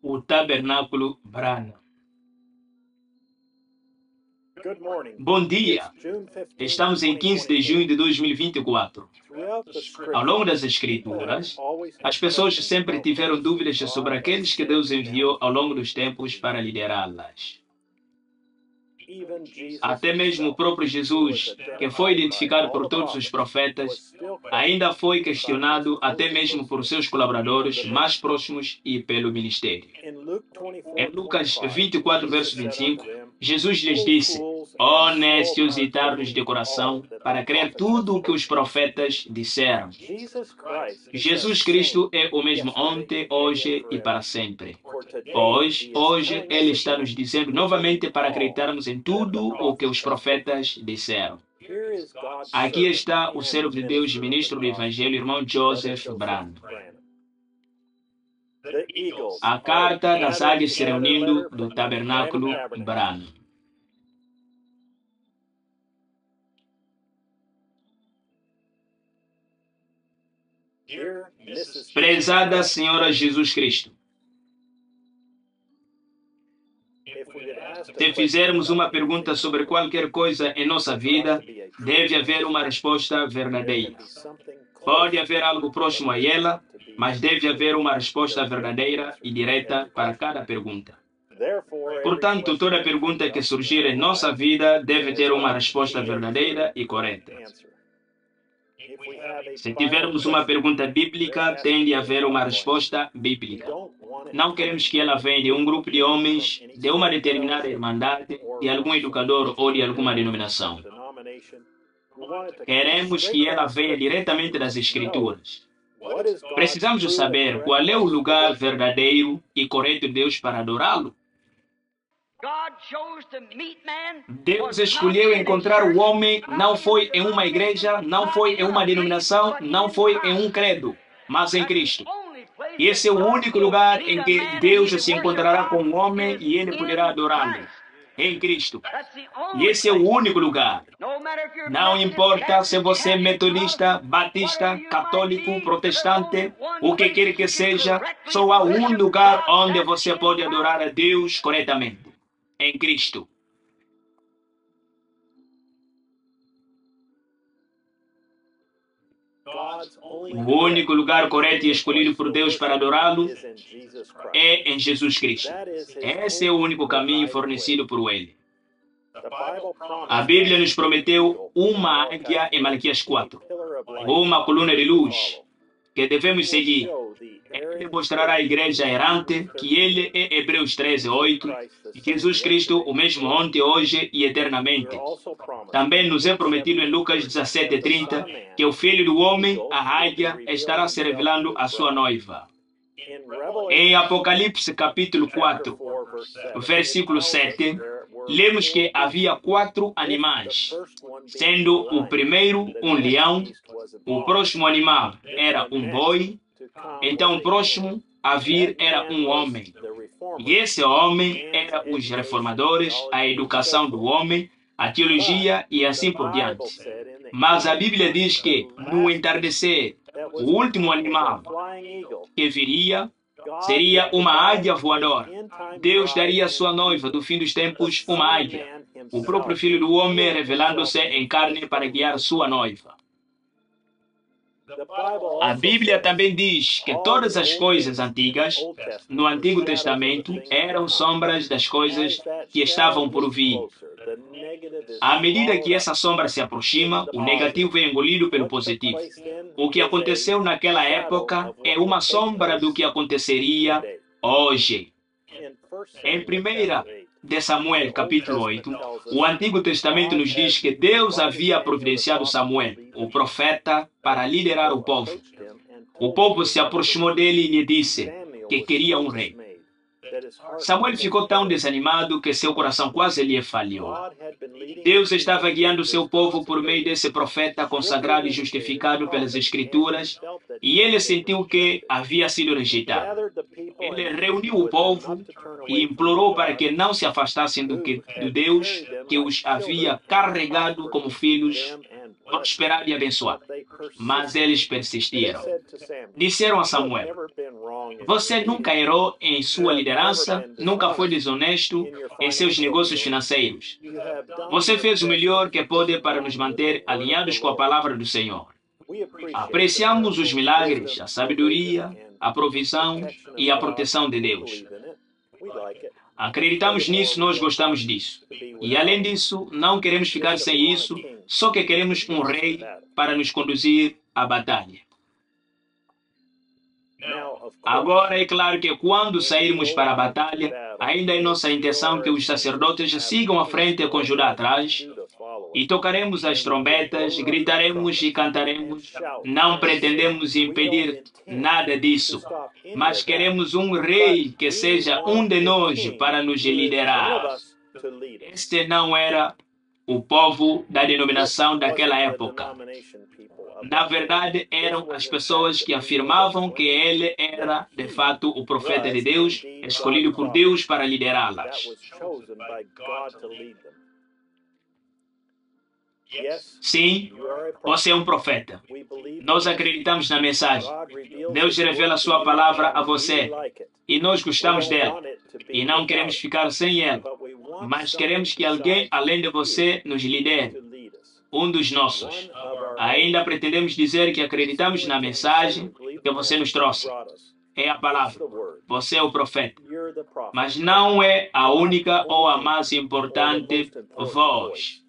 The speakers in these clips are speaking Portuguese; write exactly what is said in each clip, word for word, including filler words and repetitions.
o Tabernáculo Branham. Bom dia! Estamos em quinze de junho de dois mil e vinte e quatro. Ao longo das Escrituras, as pessoas sempre tiveram dúvidas sobre aqueles que Deus enviou ao longo dos tempos para liderá-las. Até mesmo o próprio Jesus, que foi identificado por todos os profetas, ainda foi questionado até mesmo por seus colaboradores mais próximos e pelo ministério. Em Lucas vinte e quatro, verso vinte e cinco, Jesus lhes disse: ó nécios e tardos de coração, para crer tudo o que os profetas disseram. Jesus Cristo é o mesmo ontem, hoje e para sempre. Pois, hoje, Ele está nos dizendo novamente para acreditarmos em tudo o que os profetas disseram. Aqui está o servo de Deus e ministro do Evangelho, irmão Joseph Branham. A carta das águias se reunindo do Tabernáculo Branham. Prezada Senhora Jesus Cristo, se fizermos uma pergunta sobre qualquer coisa em nossa vida, deve haver uma resposta verdadeira. Pode haver algo próximo a ela, mas deve haver uma resposta verdadeira e direta para cada pergunta. Portanto, toda pergunta que surgir em nossa vida deve ter uma resposta verdadeira e correta. Se tivermos uma pergunta bíblica, tem de haver uma resposta bíblica. Não queremos que ela venha de um grupo de homens, de uma determinada irmandade, de algum educador ou de alguma denominação. Queremos que ela venha diretamente das Escrituras. Precisamos saber qual é o lugar verdadeiro e correto de Deus para adorá-lo. Deus escolheu encontrar o homem, não foi em uma igreja, não foi em uma denominação, não foi em um credo, mas em Cristo. E esse é o único lugar em que Deus se encontrará com o homem e ele poderá adorá-lo. Em Cristo. E esse é o único lugar. Não importa se você é metodista, batista, católico, protestante, o que quer que seja, só há um lugar onde você pode adorar a Deus corretamente. Em Cristo. O único lugar correto e escolhido por Deus para adorá-lo é em Jesus Cristo. Esse é o único caminho fornecido por Ele. A Bíblia nos prometeu uma águia em Malaquias quatro, uma coluna de luz que devemos seguir. Ele mostrará à igreja errante que Ele é Hebreus treze, oito, e Jesus Cristo o mesmo ontem, hoje e eternamente. Também nos é prometido em Lucas dezessete, trinta, que o Filho do Homem, a águia, estará se revelando à sua noiva. Em Apocalipse capítulo quatro, versículo sete, lemos que havia quatro animais, sendo o primeiro um leão, o próximo animal era um boi, então o próximo a vir era um homem. E esse homem era os reformadores, a educação do homem, a teologia e assim por diante. Mas a Bíblia diz que, no entardecer, o último animal que viria seria uma águia voadora. Deus daria à sua noiva do fim dos tempos uma águia, o próprio Filho do Homem revelando-se em carne para guiar sua noiva. A Bíblia também diz que todas as coisas antigas, no Antigo Testamento, eram sombras das coisas que estavam por vir. À medida que essa sombra se aproxima, o negativo é engolido pelo positivo. O que aconteceu naquela época é uma sombra do que aconteceria hoje. Em primeira de Samuel, capítulo oito, o Antigo Testamento nos diz que Deus havia providenciado Samuel, o profeta, para liderar o povo. O povo se aproximou dele e lhe disse que queria um rei. Samuel ficou tão desanimado que seu coração quase lhe falhou. Deus estava guiando seu povo por meio desse profeta consagrado e justificado pelas Escrituras, e ele sentiu que havia sido rejeitado. Ele reuniu o povo e implorou para que não se afastassem do, que, do Deus que os havia carregado como filhos, prosperado e abençoado. Mas eles persistiram. Disseram a Samuel: Você nunca errou em sua liderança, nunca foi desonesto em seus negócios financeiros. Você fez o melhor que pôde para nos manter alinhados com a palavra do Senhor. Apreciamos os milagres, a sabedoria, a provisão e a proteção de Deus. Acreditamos nisso, nós gostamos disso. E além disso, não queremos ficar sem isso, só que queremos um rei para nos conduzir à batalha. Agora, é claro que quando sairmos para a batalha, ainda é nossa intenção que os sacerdotes sigam à frente com Judá atrás, e tocaremos as trombetas, gritaremos e cantaremos. Não pretendemos impedir nada disso, mas queremos um rei que seja um de nós para nos liderar. Este não era o povo da denominação daquela época. Na verdade, eram as pessoas que afirmavam que ele era, de fato, o profeta de Deus, escolhido por Deus para liderá-las. Sim, você é um profeta. Nós acreditamos na mensagem. Deus revela a sua palavra a você e nós gostamos dela e não queremos ficar sem ela, mas queremos que alguém além de você nos lidere, um dos nossos. Ainda pretendemos dizer que acreditamos na mensagem que você nos trouxe. É a palavra. Você é o profeta. Mas não é a única ou a mais importante voz.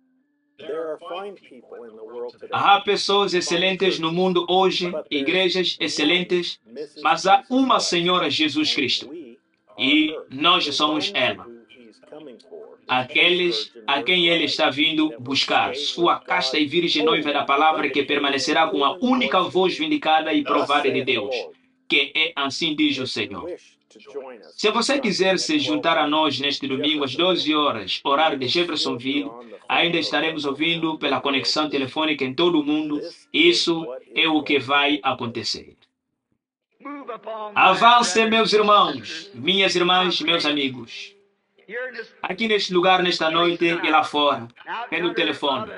Há pessoas excelentes no mundo hoje, igrejas excelentes, mas há uma Senhora Jesus Cristo. E nós somos ela. Aqueles a quem ele está vindo buscar, sua casta e virgem noiva da palavra que permanecerá com a única voz vindicada e provada de Deus, que é assim diz o Senhor. Se você quiser se juntar a nós neste domingo às doze horas, horário de Jeffersonville, ainda estaremos ouvindo pela conexão telefônica em todo o mundo. Isso é o que vai acontecer. Avance, meus irmãos, minhas irmãs, meus amigos. Aqui neste lugar, nesta noite e lá fora, pelo telefone.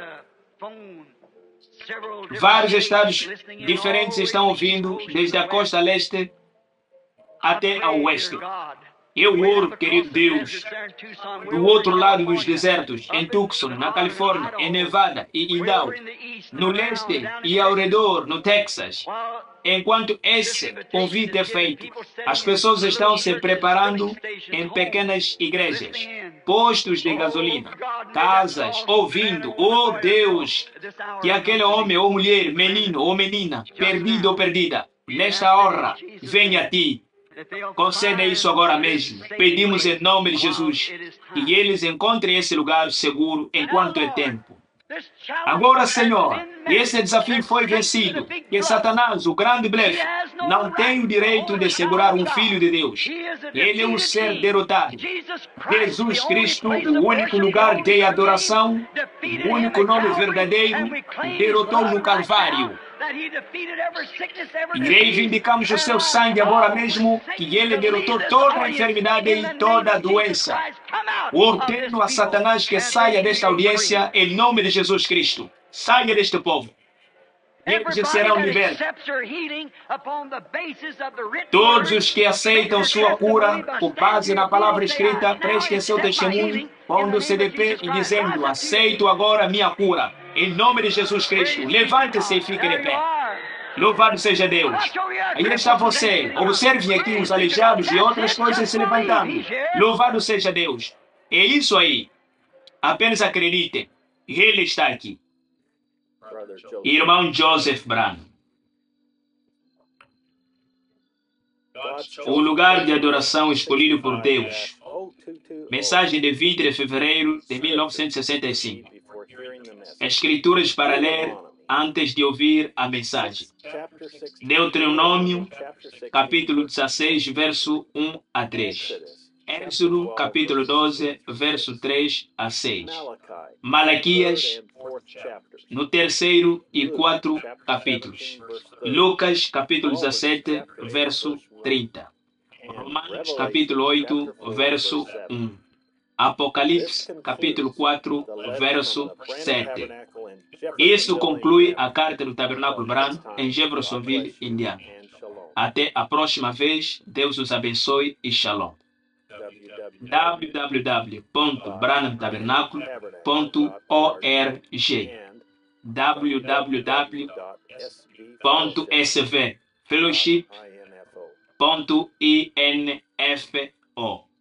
Vários estados diferentes estão ouvindo, desde a costa leste até ao oeste. Eu oro, querido Deus, do outro lado dos desertos, em Tucson, na Califórnia, em Nevada e Idaho, no leste e ao redor, no Texas. Enquanto esse convite é feito, as pessoas estão se preparando em pequenas igrejas, postos de gasolina, casas, ouvindo, oh Deus, que aquele homem ou mulher, menino ou menina, perdido ou perdida, nesta hora, venha a ti. Conceda isso agora mesmo. Pedimos em nome de Jesus que eles encontrem esse lugar seguro enquanto é tempo. Agora, Senhor, esse desafio foi vencido. Que Satanás, o grande blefe, não tem o direito de segurar um filho de Deus. Ele é um ser derrotado. Jesus Cristo, o único lugar de adoração, o único nome verdadeiro, derrotou no Calvário. E reivindicamos o seu sangue agora mesmo, que ele derrotou toda a enfermidade e toda a doença. Ordeno a Satanás que saia desta audiência em nome de Jesus Cristo. Saia deste povo. Eles serão libertos. Todos os que aceitam sua cura, com base na palavra escrita, prestem seu testemunho, pondo-se de pé e dizendo, aceito agora a minha cura. Em nome de Jesus Cristo, levante-se e fique de pé. Louvado seja Deus. Aí está você. Observe aqui os aleijados e outras coisas se levantando. Louvado seja Deus. É isso aí. Apenas acredite. Ele está aqui. Irmão Joseph Branham. O lugar de adoração escolhido por Deus. Mensagem de vinte de fevereiro de mil novecentos e sessenta e cinco. Escrituras para ler antes de ouvir a mensagem. Deuteronômio, capítulo dezesseis, verso um a três. Êxodo, capítulo doze, verso três a seis. Malaquias, no terceiro e quatro capítulos. Lucas, capítulo dezessete, verso trinta. Romanos, capítulo oito, verso um. Apocalipse, capítulo quatro, verso sete. Isso conclui a carta do Tabernáculo Branco em Jeffersonville, Indiana. Até a próxima vez. Deus os abençoe e shalom. w w w ponto branham tabernáculo ponto org w w w ponto s v fellowship ponto info